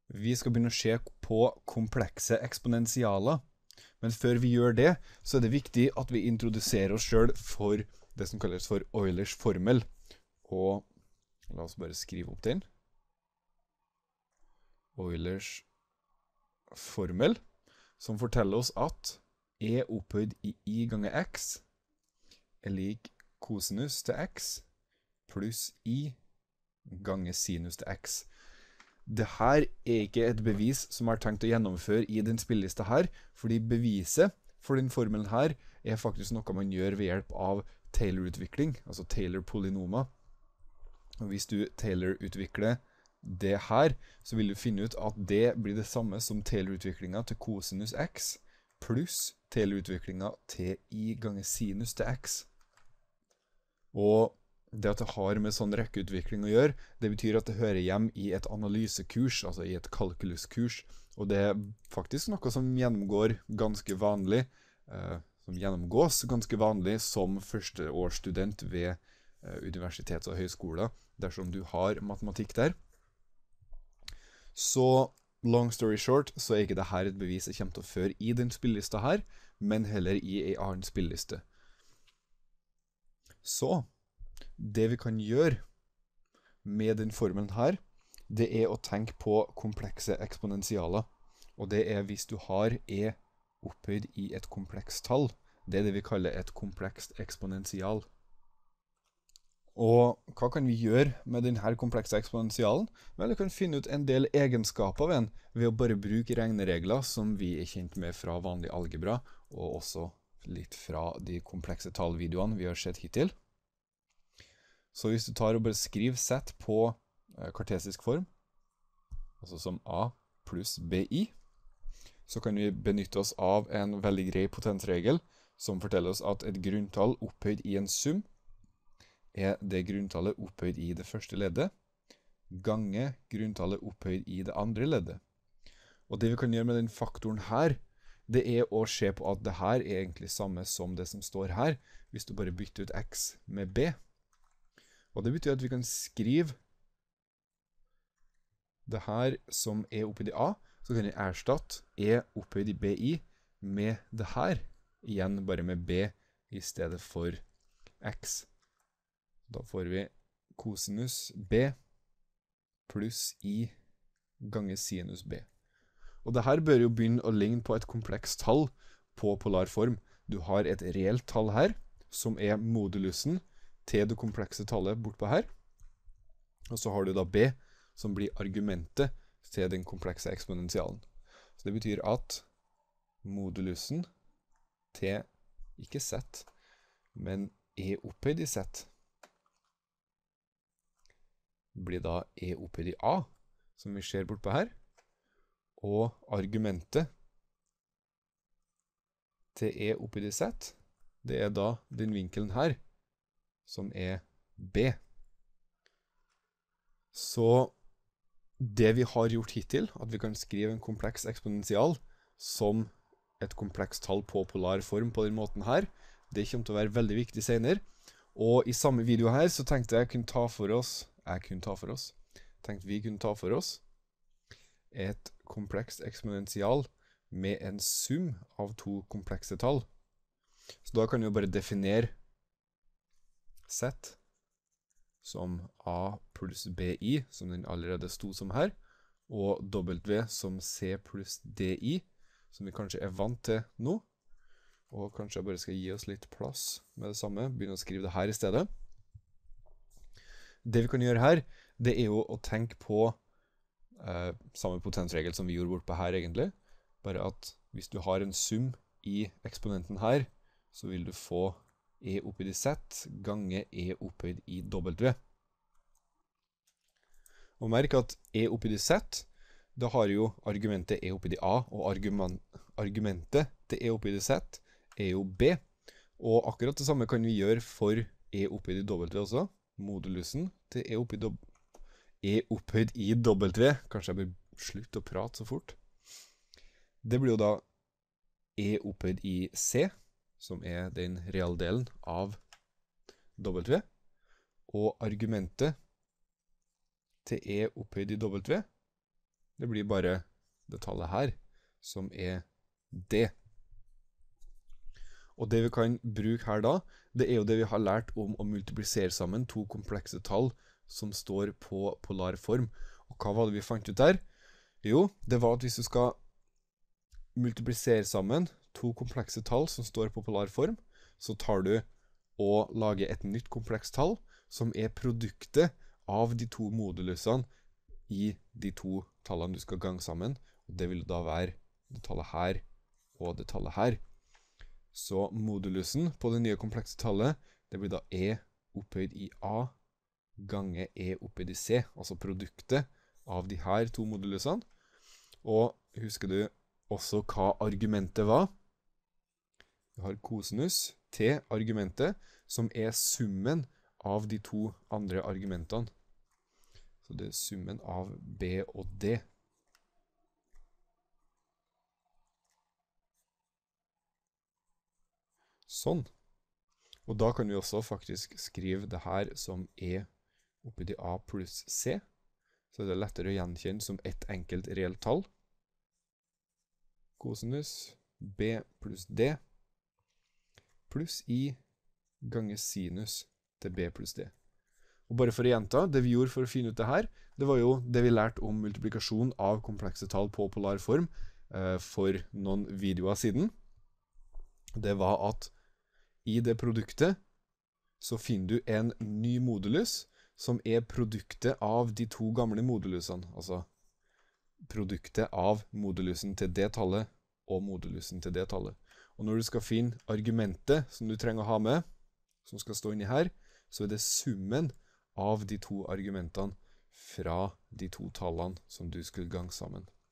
Vi skal begynne å se på komplekse eksponentialer. Men før vi gjør det, så er det viktig at vi introduserer oss selv for det som kalles for Eulers formel. Og la oss bare skrive opp den. Eulers formel, som forteller oss at e opphøyd i I ganger x er lik kosinus til x pluss I ganger sinus til x. Dette er ikke et bevis som jeg har tenkt å gjennomføre i den spillelista her, fordi beviset for den formelen her er faktisk noe man gjør ved hjelp av Taylor-utvikling, altså Taylor-polynomer. Og hvis du Taylor-utvikler det her, så vil du finne ut at det blir det samme som Taylor-utviklingen til kosinus x pluss Taylor-utviklingen til I ganger sinus til x. Og det at det har med sånn rekkeutvikling å gjøre, det betyr at det hører hjem i et analysekurs, altså i et kalkuluskurs, og det er faktisk noe som gjennomgår ganske vanlig, som gjennomgås ganske vanlig som førsteårsstudent ved universitets- og høyskoler, dersom du har matematikk der. Så, long story short, så er ikke dette et bevis jeg kommer til å føre i den spillelista her, men heller i en annen spilleliste. Så, det vi kan gjøre med den formelen her, det er å tenke på komplekse eksponentialer. Og det er hvis du har e opphøyd i et komplekst tall. Det er det vi kaller et komplekst eksponential. Og hva kan vi gjøre med denne komplekse eksponentialen? Vel, vi kan finne ut en del egenskaper ved den ved å bare bruke regneregler som vi er kjent med fra vanlig algebra, og også litt fra de komplekse tallvideoene vi har sett hittil. Så hvis du tar og bare skriver z på kartesisk form, altså som a pluss bi, så kan vi benytte oss av en veldig grei potensregel som forteller oss at et grunntall opphøyd i en sum er det grunntallet opphøyd i det første leddet, gange grunntallet opphøyd i det andre leddet. Og det vi kan gjøre med den faktoren her, det er å se på at det her er egentlig samme som det som står her, hvis du bare bytter ut x med b. Og det betyr at vi kan skrive det her som e opphøyd i a, så kan vi erstatte e opphøyd i bi med det her, igjen bare med b i stedet for x. Da får vi kosinus b pluss I ganger sinus b. Og det her bør jo begynne å ligne på et komplekst tall på polar form. Du har et reelt tall her, som er modulusen til det komplekse tallet bortpå her. Og så har du da b, som blir argumentet til den komplekse eksponentialen. Så det betyr at modulusen til, ikke z, men e opphøyd i z, blir da e opphøyd i a, som vi ser bortpå her. Og argumentet til e opphøyd i z, det er da den vinkelen her, som er b. Så det vi har gjort hittil, at vi kan skrive en kompleks eksponential som et komplekst tall på polar form på den måten her, det kommer til å være veldig viktig senere. Og i samme video her så tenkte vi kunne ta for oss et komplekst eksponential med en sum av to komplekse tall. Så da kan vi jo bare definere z som a pluss bi, som den allerede sto som her, og w som c pluss di, som vi kanskje er vant til nå. Og kanskje jeg bare skal gi oss litt plass med det samme, begynne å skrive det her i stedet. Det vi kan gjøre her, det er jo å tenke på samme potensregel som vi gjorde bort på her egentlig, bare at hvis du har en sum i eksponenten her, så vil du få e opphøyd i z gange e opphøyd i w. Og merk at e opphøyd i z, da har jo argumentet e opphøyd i a, og argumentet til e opphøyd i z er jo b. Og akkurat det samme kan vi gjøre for e opphøyd i w også. Modulusen til e opphøyd i w, kanskje jeg bør slutte å prate så fort. Det blir jo da e opphøyd i c, som er den realdelen av w, og argumentet til e opphøyd i w, Det blir bare det tallet her, som er D. Og det vi kan bruke her da, det er jo det vi har lært om å multiplisere sammen to komplekse tall som står på polar form. Og hva var det vi fant ut der? Jo, det var at hvis du skal multiplisere sammen to komplekse tall som står på polar form, så tar du og lager et nytt komplekst tall som er produktet av de to modulusene i de to tallene du skal gange sammen. Og det vil da være det tallet her og det tallet her. Så modulusen på det nye komplekse tallet, det blir da E opphøyd i A gange E opphøyd i C, altså produktet av de her to modulusene. Og husker du også hva argumentet var? Vi har kosinus til argumentet, som er summen av de to andre argumentene. Så det er summen av B og D. Sånn. Og da kan vi også faktisk skrive det her som E opphøyd i A pluss C. Så det er lettere å gjenkjenne som ett enkelt reelt tall. Kosinus B pluss D pluss I ganger sinus til B pluss D. Og bare for å gjenta, det vi gjorde for å finne ut det her, det var jo det vi lærte om multiplikasjon av komplekse tall på polar form for noen videoer siden. Det var at i det produktet så finner du en ny modulus som er produktet av de to gamle modulusene, altså produktet av modulusen til det tallet og modulusen til det tallet. Og når du skal finne argumentet som du trenger å ha med, som skal stå inni her, så er det summen av de to argumentene fra de to tallene som du skulle gange sammen.